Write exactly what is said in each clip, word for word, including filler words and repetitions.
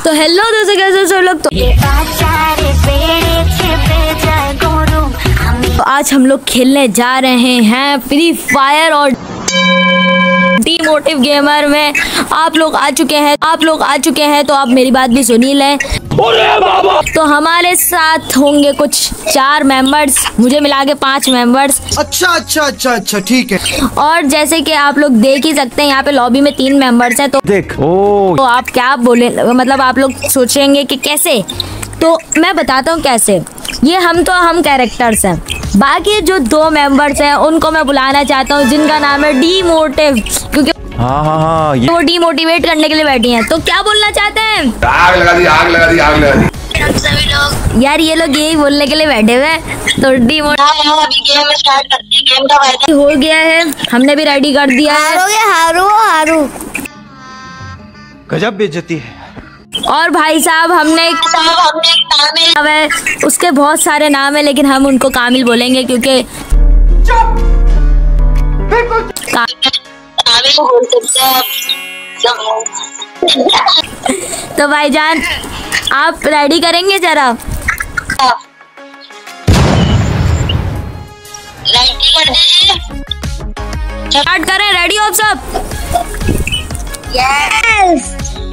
तो हेलो दोस्तों, कैसे सब लोग। तो आज हम लोग खेलने जा रहे हैं फ्री फायर और डीमोटिव गेमर में आप लोग आ चुके हैं आप लोग आ चुके हैं तो आप मेरी बात भी सुनी लें। तो हमारे साथ होंगे कुछ चार मेंबर्स, मुझे मिला के पांच मेंबर्स। अच्छा अच्छा अच्छा अच्छा ठीक है। और जैसे कि आप लोग देख ही सकते हैं यहाँ पे लॉबी में तीन मेंबर्स हैं। तो देख ओ तो आप क्या बोले, मतलब आप लोग सोचेंगे कि कैसे, तो मैं बताता हूँ कैसे। ये हम तो हम कैरेक्टर्स हैं, बाकी जो दो मेंबर्स हैं उनको मैं बुलाना चाहता हूँ जिनका नाम है डीमोटिव, क्योंकि हाँ हाँ हाँ वो डीमोटिवेट करने के लिए बैठी हैं। तो क्या बोलना चाहते हैं? आग लगा दी, आग लगा दी, आग लगा दी। सभी लोग यार ये लोग यही बोलने के लिए बैठे हुए हैं। तो डीमोटिव अभी गेम स्टार्ट करते हैं। गेम का फायदा हो गया है, हमने भी रेडी कर दिया है। हारू हारू गजब बेइज्जती है। और भाई साहब हमने एक साहब हमने एक कामिल नाम है, उसके बहुत सारे नाम है लेकिन हम उनको कामिल बोलेंगे क्योंकि का... कामिल को बोल सकते हैं। तो भाईजान आप रेडी करेंगे जरा? रेडी कर दीजिए, स्टार्ट करें, रेडी हो सब? यस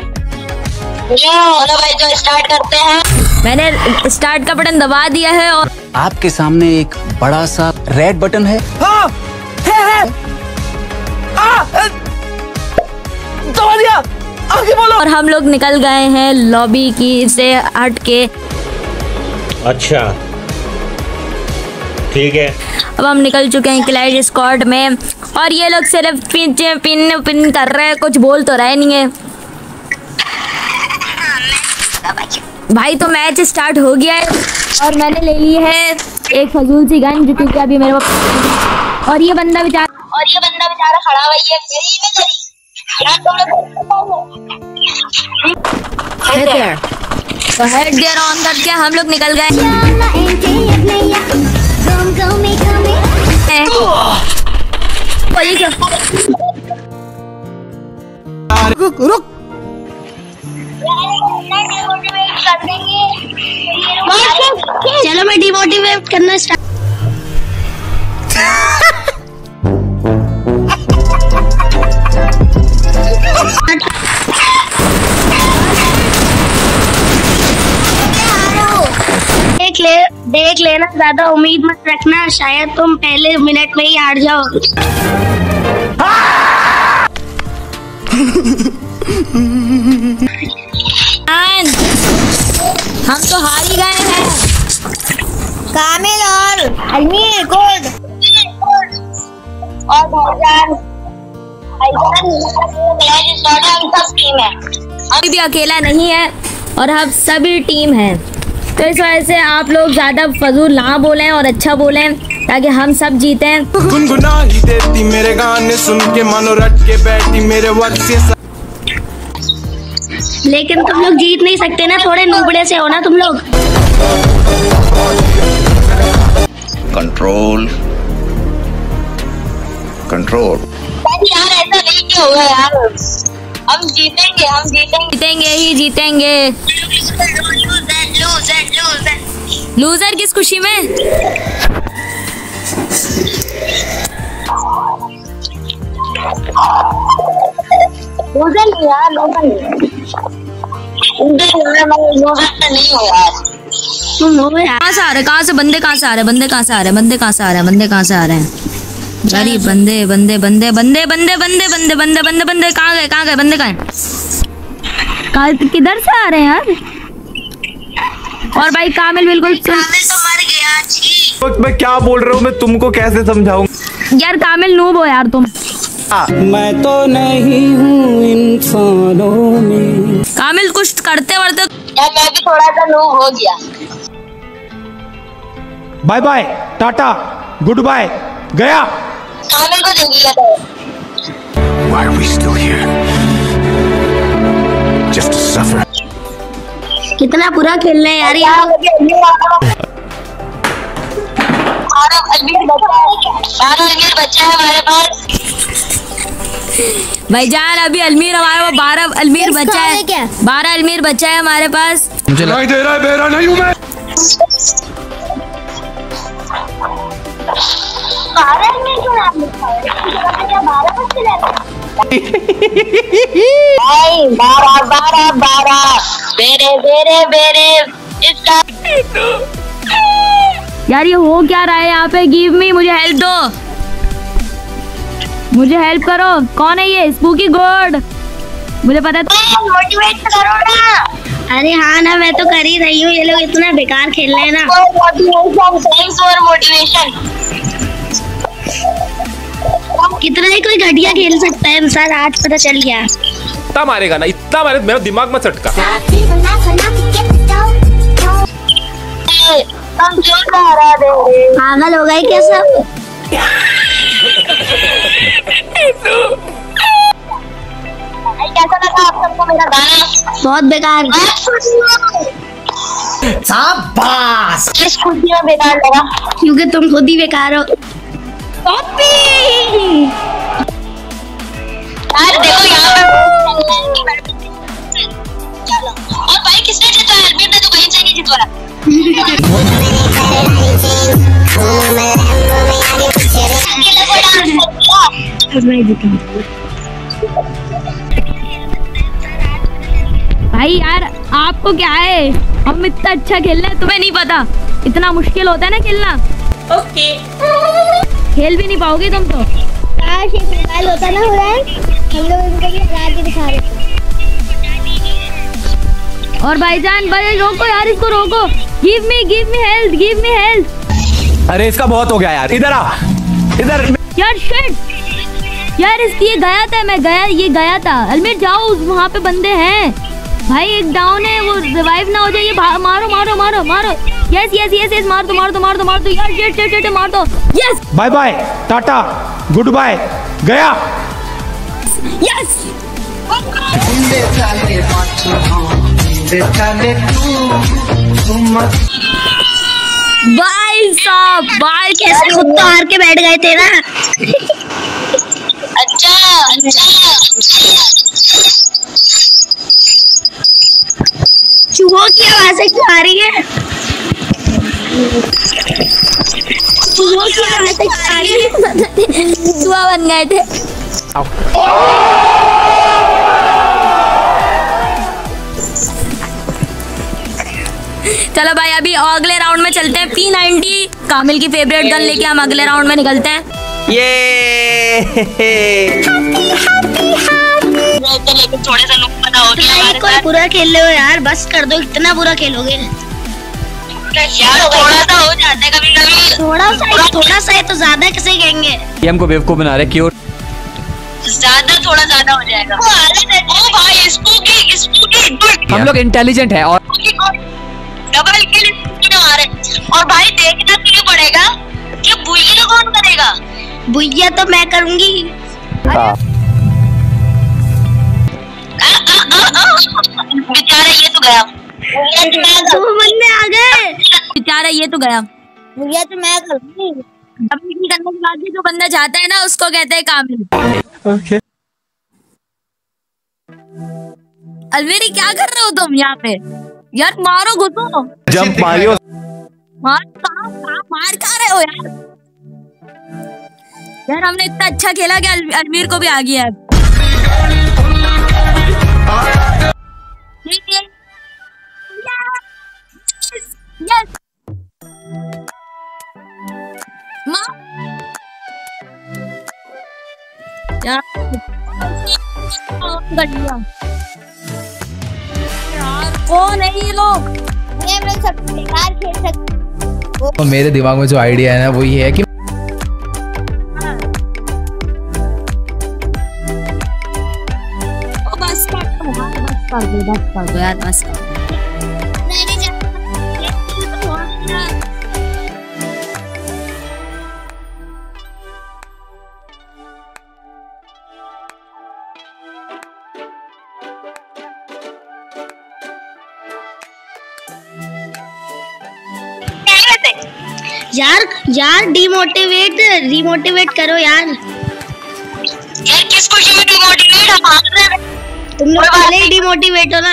चलो भाई जो स्टार्ट करते हैं। मैंने स्टार्ट का बटन दबा दिया है और आपके सामने एक बड़ा सा रेड बटन है। हाँ, है, है। आ, दबा दिया, आगे बोलो। और हम लोग निकल गए हैं लॉबी की से हट के। अच्छा ठीक है, अब हम निकल चुके हैं क्लैश स्क्वाड में और ये लोग सिर्फ पीछे पिन पिन कर रहे हैं, कुछ बोल तो रहे नहीं है भाई। तो मैच स्टार्ट हो गया है और मैंने ले ली है एक फजूल सी गन जो क्योंकि अभी मेरे पास। और ये बंदा बेचारा और ये बंदा बेचारा खड़ा हुआ है गली में गली यार तुम लोग हेड देयर। तो हेड देयर ऑन करके हम लोग निकल गए। रुक रुक कर देंगे। चलो मैं डिमोटिवेट करना स्टार्ट। देख ले देख लेना, ज्यादा उम्मीद मत रखना, शायद तुम पहले मिनट में ही हार जाओ। हम तो हार ही गए हैं। कामिल और अलमी कोड और भाईजान भाईजान हम सब टीम है। अभी भी अकेला नहीं है और हम सभी टीम हैं। तो इस वजह से आप लोग ज्यादा फजूल ना बोलें और अच्छा बोलें ताकि हम सब जीतें। गुनगुना ही देती मेरे गाने सुन के, मानो रट के बैठी मेरे वक्त से। लेकिन तुम लोग जीत नहीं सकते ना, थोड़े नुबड़े से हो ना तुम लोग। कंट्रोल कंट्रोल यार ऐसा नहीं क्यों हुआ यार, हम जीतेंगे हम जीतेंगे जीतेंगे ही जीतेंगे। लूजर किस खुशी में? लूजर नहीं यार, लूजर नहीं हो यार, तुम हो यार। कहाँ से आ रहे कहाँ से बंदे कहाँ से आ रहे बंदे कहाँ से आ रहे बंदे कहाँ से आ रहे बंदे कहाँ से आ रहे हैं? गरीब बंदे बंदे बंदे बंदे बंदे बंदे बंदे बंदे बंदे बंदे कहाँ गए कहाँ गए बंदे कहाँ हैं? कहाँ किधर से आ रहे हैं यार? और भाई कामिल बिल्कुल कामिल तो मर गया। छी मैं क्या बोल रहा हूँ, मैं तुमको कैसे समझाऊं यार? कामिल नूब हो यार तुम। मैं तो नहीं हूँ इंसानों में। कामिल कुछ करते वरते यार मैं भी थोड़ा सा नूब हो गया। Bye bye tata good bye गया। कामिल को जिंदगी का था। Why are we still here? Just to suffer. कितना बुरा खेल रहे हैं यार यहाँ। बच्चा है हमारे पास। भाईजान अभी अलमीर हमारे वो बारह अलमीर बचा है, बारह अलमीर बचा है हमारे पास। मुझे नहीं दे रहा है, बेरा नहीं हूँ मैं। बारह में क्यों नाम लिखा है? क्या बारह बच्चे रहते हैं? बारह बारह बारह बेरे बेरे बेरे इसका। यार ये हो क्या रहा है यहाँ पे? गिव मी, मुझे हेल्प दो, मुझे हेल्प करो। कौन है ये स्पूकी गॉड? मुझे पता है। मोटिवेट करो ना। अरे हाँ ना, मैं तो कर ही रही हूँ। ये लोग इतना बेकार खेल रहे हैं ना। मोटिवेशन और मोटिवेशन कितना ही कोई घटिया खेल सकता है इंसान, आज पता चल गया। इतना मारेगा ना, इतना मारे मेरा दिमाग में चटका। पागल हो गए क्या सब? कैसा लगा आप सबको मेरा गाना? बहुत बेकार। शाबाश। किस खुशी में बेकार लगा? क्योंकि तुम खुद ही बेकार हो। यार देखो यहाँ पे चलो। और भाई किसने जितवाया? अलमीर ने तो कहीं से नहीं जितवाया। भाई यार आपको क्या है, हम इतना अच्छा खेल रहे हैं, तुम्हें नहीं पता इतना मुश्किल होता है ना खेलना। ओके खेल भी नहीं पाओगे तुम तो। काश एक मोबाइल होता ना, हो रहा है हम लोग इनको भी हरा के दिखा रहे थे। और भाईजान भाई रोको यार, इसको रोको। Give me give me help, give me help. अरे इसका बहुत हो गया यार, इधर आ, इधर। यार शिट यार, इस ये गया था, मैं गया ये गया था। अलमीर जाओ, वहाँ पे बंदे हैं भाई। एक डाउन है, वो रिवाइव ना हो जाए। ये मारो मारो मारो मारो। यस यस यस यस, मार दो मार दो मार दो मार दो यार। शिट शिट शिट, मार दो। Yes bye bye, tata, good bye, गया। यस भाई साहब, भाई कैसे खुद तो हार के बैठ गए थे ना। अच्छा अच्छा, चूहों की आवाज़ें क्यों आ रही है? चूहों की आवाज़ें क्यों आ रही है? चूहा बन गए थे। चलो भाई अभी अगले राउंड में चलते हैं। पी नाइंटी कामिल की फेवरेट गन लेके हम अगले राउंड में निकलते हैं। ये थोड़े सा नुकसान हो गया। कोई बुरा खेल रहे हो यार, बस कर दो। इतना बुरा खेलोगे यार? थोड़ा सा हो जाता है कभी कभी। थोड़ा सा थोड़ा सा है तो ज्यादा कैसे कहेंगे? ये हमको बेवकूफ बना रहे, क्यों? ज्यादा थोड़ा ज्यादा हो जाएगा। ओ भाई स्पूकी स्पूकी, हम लोग इंटेलिजेंट है और डबल किल मारे। और भाई देखना तुझे पड़ेगा कि बुइया कौन करेगा। बुइया तो मैं करूंगी। बेचारा ये तो गया। दो बंदे आ गए। बेचारा ये तो गया। बुइया तो मैं करूंगी। अभी करने के बाद जो बंदा जाता है ना, उसको कहते हैं कामिल। ओके अलमीर क्या कर रहे हो तुम यहाँ पे? यार मारो, घुसो, जंप मारियो। मार कहाँ कहाँ मार खा रहे हो यार? यार हमने इतना अच्छा खेला कि अल, अलमीर को भी आ गया है। यस मार यार, कौन है ये लोग? ये हम लोग सब बेकार खेल सकते। तो मेरे दिमाग में जो आइडिया है ना, वो ये है कि ओ बस कर दो, बस कर दो, बस कर दो यार, बस कर दो। यार यार डिमोटिवेट रिमोटिवेट करो यार। यार किस खुशी में तुम लोग पहले ही डिमोटिवेट हो ना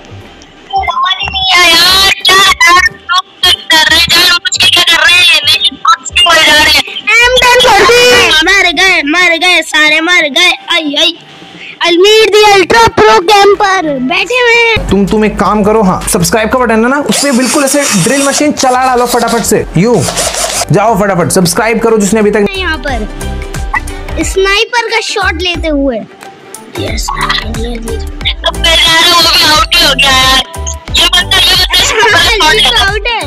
यार। क्या यार कर रहे हैं, मुझे क्या कर रहे हैं, नहीं बोल जा रहे हैं। मर गए मर गए सारे मर गए। I I Almir the ultra pro camper बैठे हुए हैं। तुम तुम एक काम करो, हाँ सब्सक्राइब का बटन है ना, उसपे बिल्कुल ऐसे ड्रिल मशीन चला डालो फटाफट से। यू जाओ फटाफट सब्सक्राइब करो जिसने अभी तक। यहाँ पर स्नाइपर का शॉट लेते हुए यस अब मैं यार वो भी आउट हो गया यार। ये बंदा ये बंदा आउट है।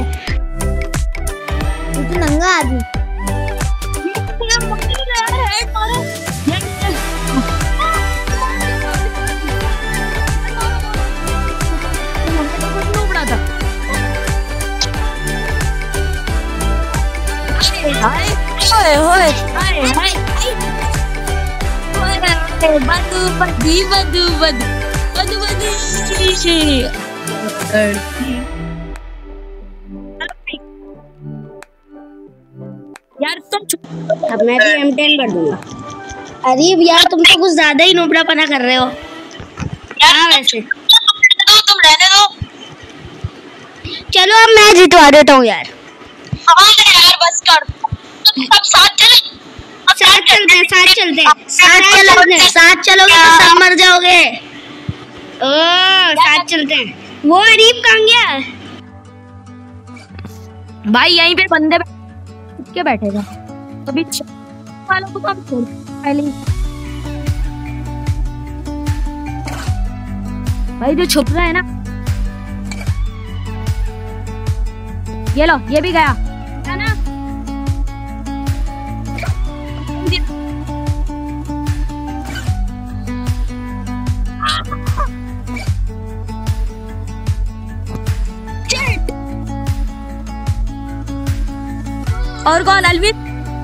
तू नंगा आदमी हाय हाय हाय हाय बदू बदी बदू बदू बदू बदी यार तुम अब मैं भी एम टेन कर दूंगा। अरे यार तुम तो कुछ ज्यादा ही नोबड़ापना कर रहे हो यार। वैसे तुम रहने दो, चलो अब मैं जितवा देता हूँ यार। यार बस कर, सब साथ चले, साथ चलते हैं साथ चलते हैं साथ चलोगे साथ चलोगे तो सब मर जाओगे। ओ साथ चलते हैं। वो अरीब कहाँ गया भाई? यहीं पे बंदे के बैठेगा अभी वालों को कब छोड़ पहले भाई जो छुप रहा है ना। ये लो ये भी गया है ना। और कौन? अलविद?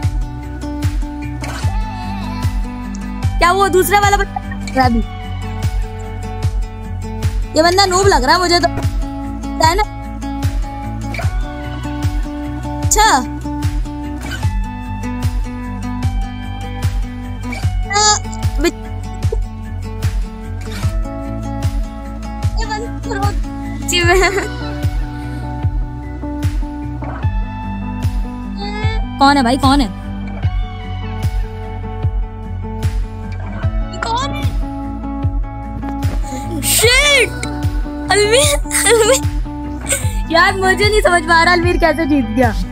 क्या वो दूसरा वाला बंदा भी? ये बंदा नूब लग रहा है मुझे तो, है ना? अच्छा ये बंदा कौन है भाई? कौन है? कौन है? शिट! अलवीर, अलवीर यार मुझे नहीं समझ में आ रहा अलवीर कैसे जीत गया।